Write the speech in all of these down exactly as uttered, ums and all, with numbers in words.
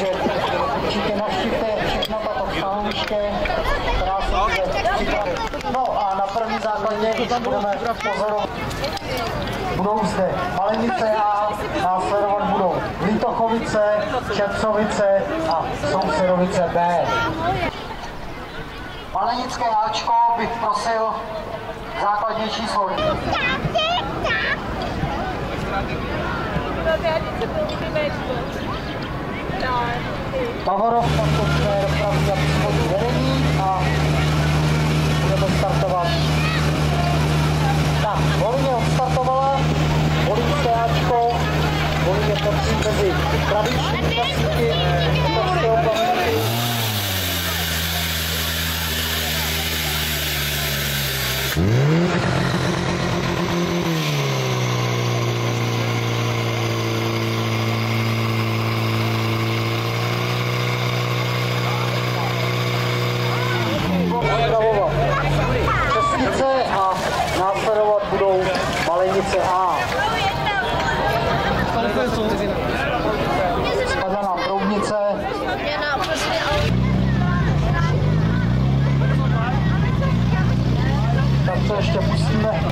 Takže určitě navštivte všechno tato stanoviště, která se bude připravit. No a na první základně budeme pozorovat. Budou zde Malenice A, následovat budou Litochovice, Čepcovice a Sousedovice B. Malenické Ačko bych prosil základní číslo. Pavorov postupné dopravní a příchodní vedení a budeme startovat. Tak, Volině odstartovala, Volinské Ačko, Volině patří mezi tradiční účastníky Evropského planetu. Přesnice a následovat budou Malenice A. Spadaná Proudnice. Tak co ještě pustíme?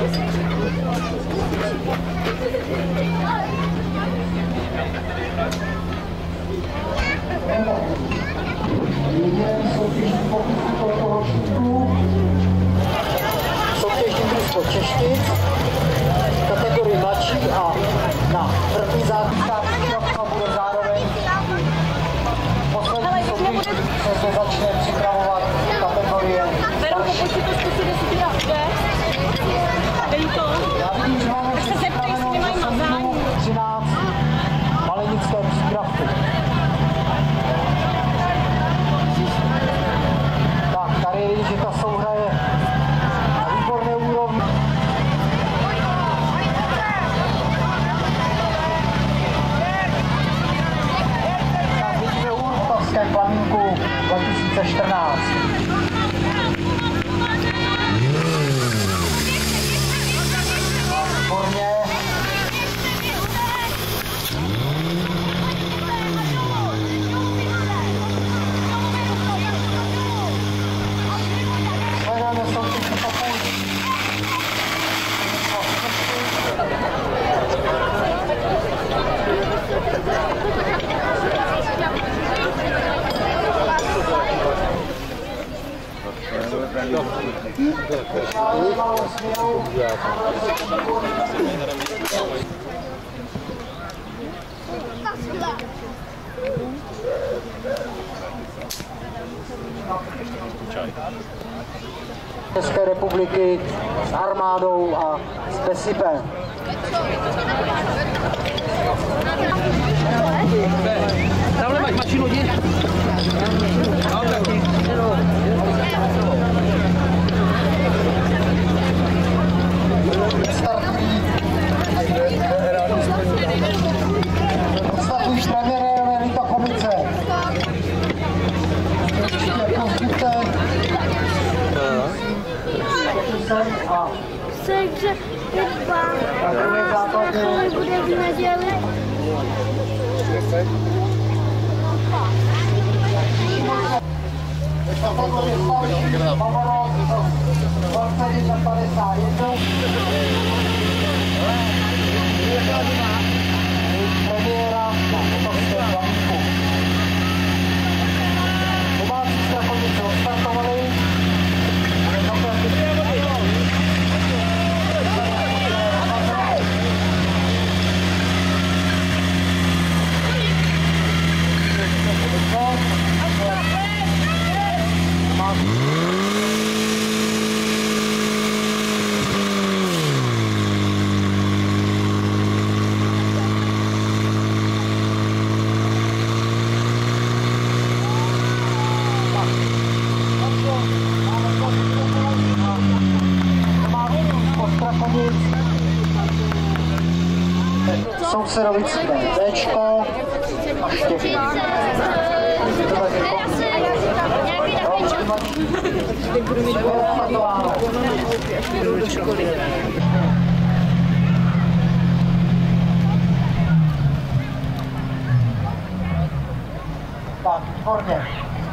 Jediný soutěžní pokusy tohoto ročníku. Soutěžní družstvo Češtic, kategorii mladší a na první zápiská přípravka bude zároveň poslední soutěž, co se začne připravovat kategorie další. Já vidím, že máme připraveno třináct malenické přípravky. Tak, tady vidím, že ta souhra je na výborné úrovni. Tak vidíme u Vltavské Plamínku dva tisíce čtrnáct. Výborně. Hledáme soutěžní papuť. České republiky s armádou a s Besipem. Tamhle máš mašinu, jdi. Odstavují premiérové Litochovice. Takže hudba a školy bude v neděli. Premiéra na Vltavské Plamínku. Domácí strachovice odstartovali. Sousedovice Bčko a Štěpí. Teď budu mít do školy. Tak, výborně.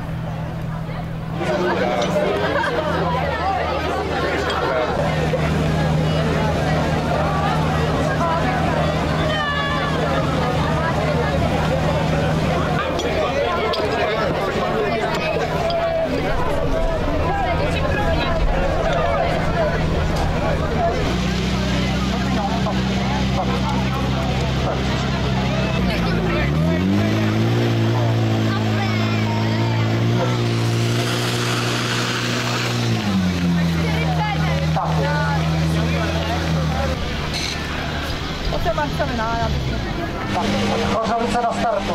Kořovice na startu.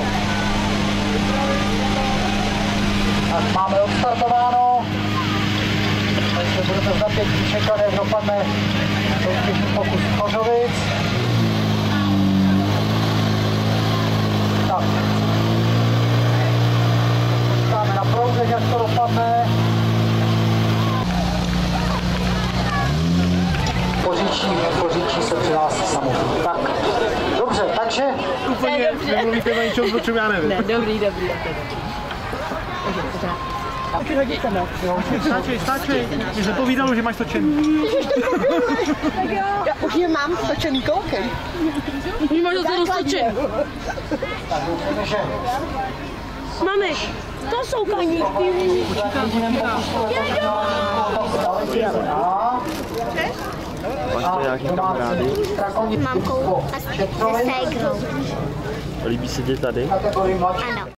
Tak máme odstartováno. Takže budeme za pět čekat, jak dopadne soutěžní pokus Kořovic. Tak. Počkáme na proudek, jak to dopadne. Poříčí, poříčí se přihlásí samotný. Tak. Dobře, takže... Úplně nemluvíte na ničem, o čem já nevím. Ne, dobrý, dobrý. Stáčej, stáčej. Mě se povídalo, že máš točený. Já už je mám stočený, koukej. Máš to roztočen. Tak doufáme, že... Mami, to jsou kaníčky. Máš to nějaký kamarády? S mamkou a se ségrou. Líbí se ti tady? Ano.